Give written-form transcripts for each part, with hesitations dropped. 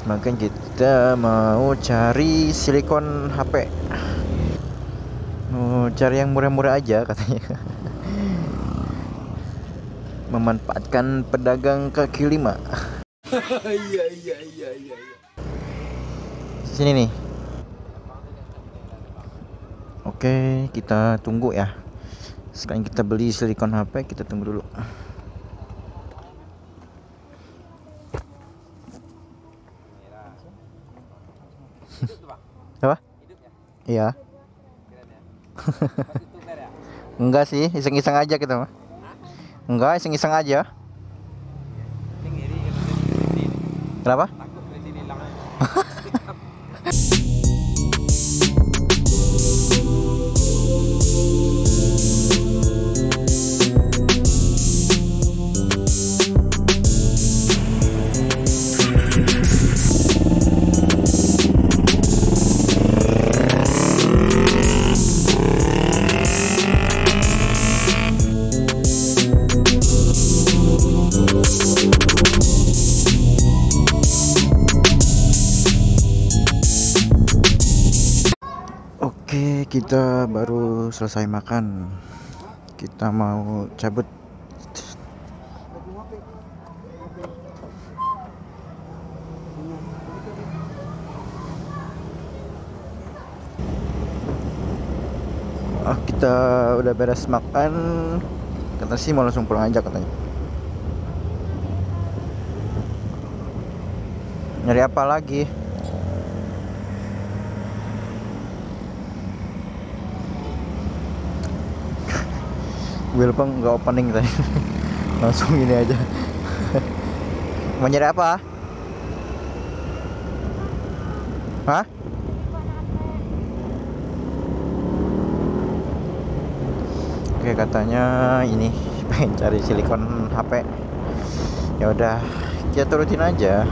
Makan kita mau cari silikon HP. Mau cari yang murah-murah aja katanya. Memanfaatkan pedagang kaki lima. Iya. Sini nih. Oke, kita tunggu ya. Sekarang kita beli silikon HP, kita tunggu dulu. Apa? Iya. Enggak sih, iseng-iseng aja kita mah. Enggak, iseng-iseng aja. Kenapa? Oke, kita baru selesai makan. Kita mau cabut. Kita udah beres makan. Kata sih mau langsung pulang aja katanya. Nyari apa lagi? Welcome nggak opening tadi. Langsung ini aja. Mau nyari apa? Hah? Oke, katanya ini pengen cari silikon HP. Ya udah, kita turutin aja.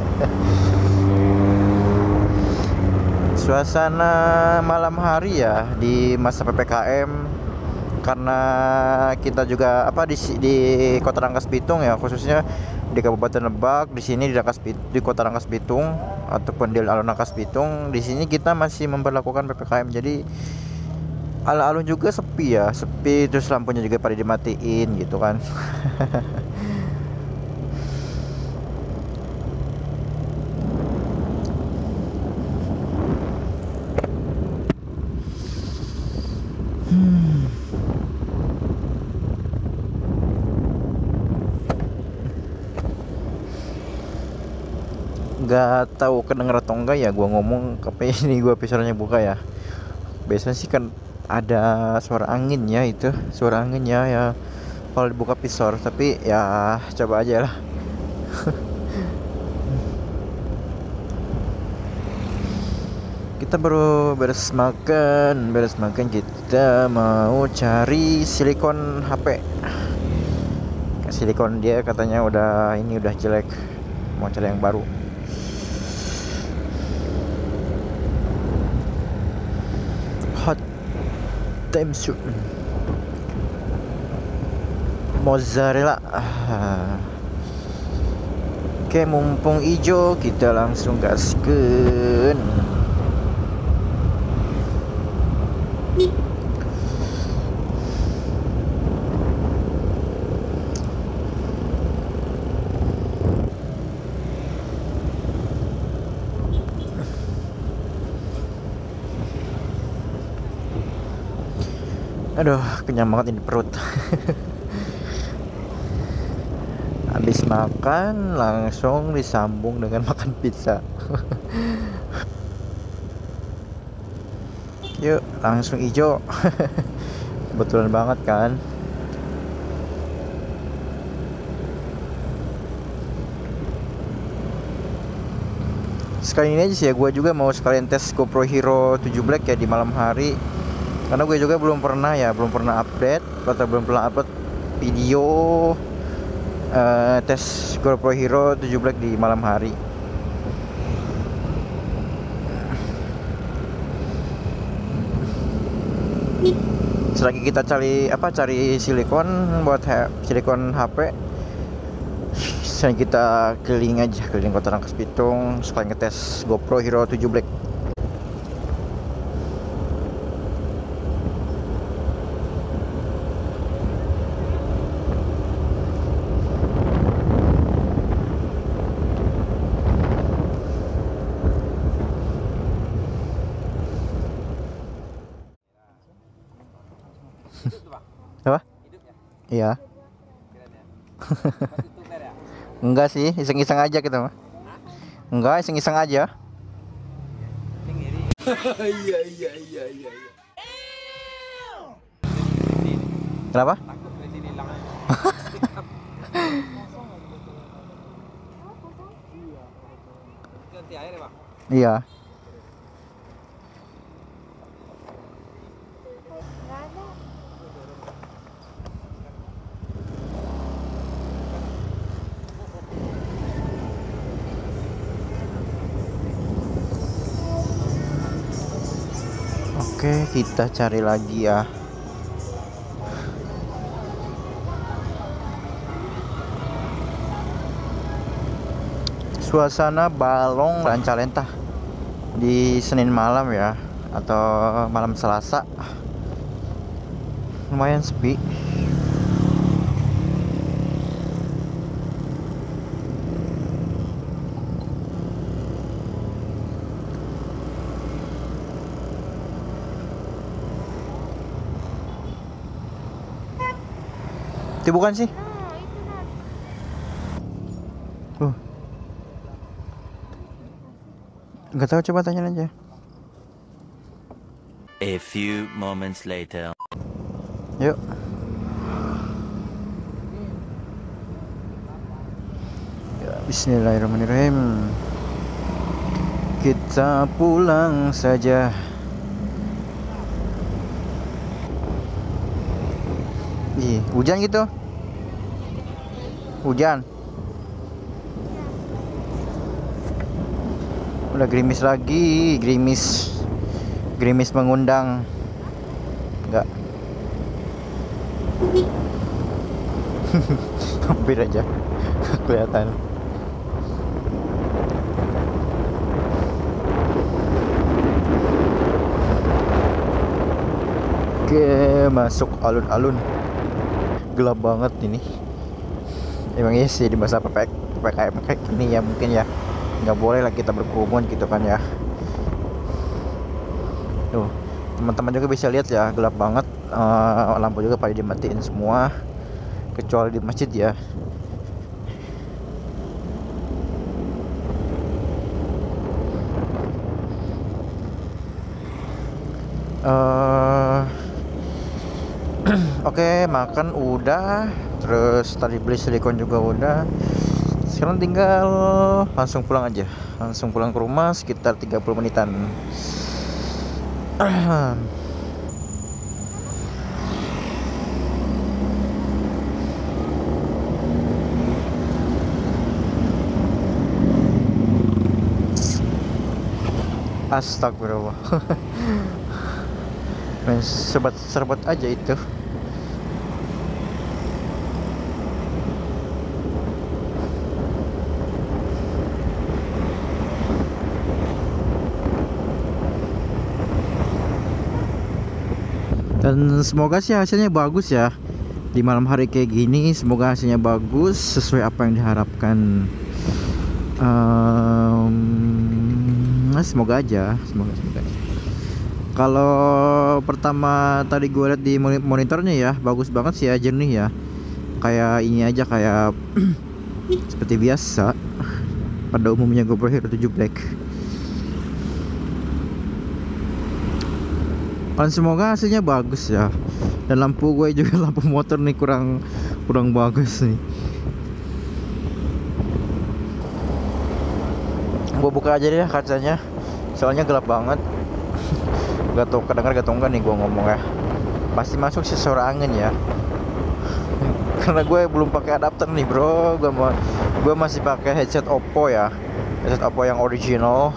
Suasana malam hari ya di masa PPKM, karena kita juga di Kota Rangkas Bitung ya, khususnya di Kabupaten Lebak, di sini di Kota Rangkas Bitung ataupun di Alun Rangkas Bitung, di sini kita masih memperlakukan PPKM. Jadi alun-alun juga sepi ya, terus lampunya juga pada dimatiin gitu kan. Nggak tahu kedenger atau enggak ya gua ngomong ke ini, gua pisarnya buka ya. Biasanya sih kan ada suara angin ya, itu suara anginnya ya kalau dibuka pisor, tapi ya coba aja lah. Kita baru beres makan kita mau cari silikon HP. Silikon dia katanya udah jelek, mau cari yang baru. Hot time shoot mozzarella. Oke, mumpung ijo kita langsung gaskeun. Aduh, kenyang banget ini perut. Habis makan langsung disambung dengan makan pizza. Yuk, langsung ijo. Kebetulan banget kan. Sekali ini aja sih ya, gue juga mau sekalian tes GoPro Hero 7 Black ya di malam hari. Karena gue juga belum pernah update atau belum pernah upload video tes GoPro Hero 7 Black di malam hari. Selagi kita cari silikon buat silikon HP, Sekarang kita keliling aja, keliling Kota Rangkas Bitung sekalian ngetes GoPro Hero 7 Black. Apa? Iya. Enggak sih, iseng-iseng aja kita mah. Enggak, iseng-iseng aja. Iya. Kenapa? Iya. Oke, kita cari lagi ya. Suasana Balong Rancalentah di Senin malam ya, atau malam Selasa. Lumayan sepi. Itu bukan sih? Nggak tahu, coba tanya aja. A few moments later. Yuk. Ya, bismillahirrahmanirrahim. Kita pulang saja. Ih, hujan gitu. Hujan. Udah gerimis lagi, gerimis mengundang. Enggak. Hampir aja kelihatan. Oke, masuk alun-alun. Gelap banget ini. Emang iya sih di masa PPKM kayak gini ya, mungkin ya nggak boleh lah kita berkerumun gitu kan ya. Tuh, teman-teman juga bisa lihat ya, gelap banget. Lampu juga pada dimatiin semua kecuali di masjid ya. Oke, makan udah, terus tadi beli silikon juga udah. Sekarang tinggal langsung pulang aja, langsung pulang ke rumah sekitar 30 menitan. Astagfirullah. Serbat aja itu. Dan semoga sih hasilnya bagus ya. Di malam hari kayak gini, semoga hasilnya bagus sesuai apa yang diharapkan. Semoga aja. Kalau pertama tadi gue lihat di monitornya ya, bagus banget sih ya, jernih ya. Kayak ini aja, kayak seperti biasa pada umumnya GoPro Hero 7 Black. Dan semoga hasilnya bagus ya. Dan lampu gue juga, lampu motor nih kurang bagus nih. Gue buka aja deh kacanya, soalnya gelap banget. Gak tau kedengar gak enggak nih gue ngomong ya. Pasti masuk sih suara angin ya. Karena gue belum pakai adapter nih bro. Gue masih pakai headset Oppo ya, headset Oppo yang original.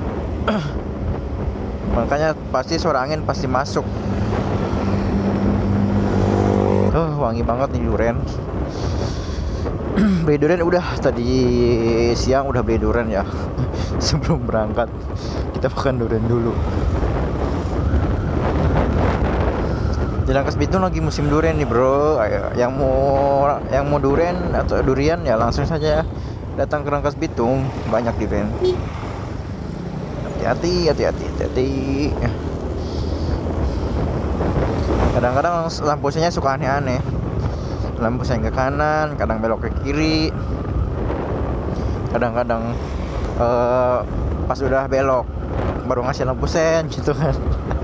Makanya pasti suara angin pasti masuk. Wangi banget nih durian. Beli durian udah tadi siang udah beli durian ya. Sebelum berangkat kita makan durian dulu. Di Rangkas Bitung lagi musim durian nih bro. Ayo, yang mau durian atau durian ya langsung saja datang ke Rangkas Bitung, banyak durian. Hati-hati. Kadang-kadang lampu saya suka aneh-aneh. Lampu saya ke kanan, kadang belok ke kiri. Kadang-kadang pas udah belok baru ngasih lampu sen gitu kan.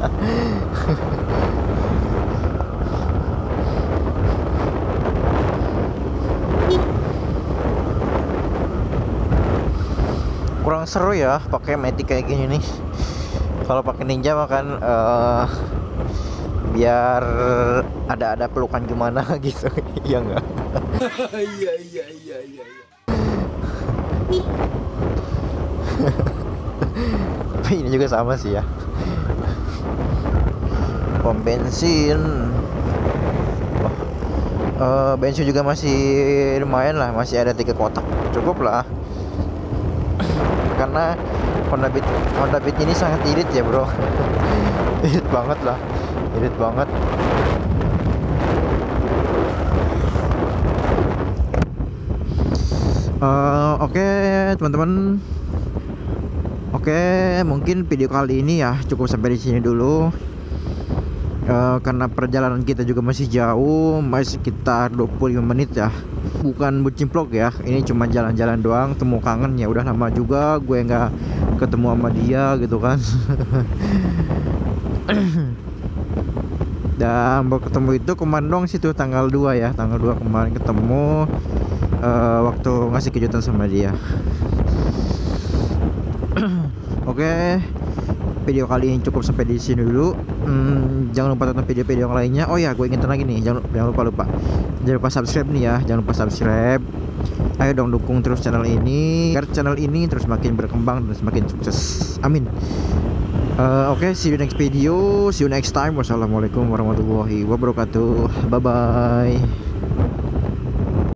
Kurang seru ya pakai Matic kayak gini nih. Kalau pakai Ninja makan biar ada pelukan gimana gitu. Iya enggak? Iya. Tapi ini juga sama sih ya. Pom bensin. Bensin juga masih lumayan lah, masih ada 3 kotak, cukup lah. Karena Honda Beat ini sangat irit ya bro. Irit banget lah, irit banget. Oke teman-teman. Oke, mungkin video kali ini ya cukup sampai di sini dulu. Karena perjalanan kita juga masih jauh, masih sekitar 25 menit ya. Bukan bucin vlog ya, ini cuma jalan-jalan doang. Temu kangen ya, udah lama juga gue nggak ketemu sama dia gitu kan. Dan baru ketemu itu kemarin dong situ tanggal 2 ya, tanggal 2 kemarin ketemu waktu ngasih kejutan sama dia. Oke, video kali ini cukup sampai di sini dulu. Jangan lupa tonton video-video yang lainnya. Oh ya, gue ingetin lagi nih, jangan lupa subscribe nih ya, jangan lupa subscribe. Ayo dong dukung terus channel ini agar channel ini terus makin berkembang dan semakin sukses. Amin. Oke, see you next video, see you next time. Wassalamualaikum warahmatullahi wabarakatuh. Bye bye.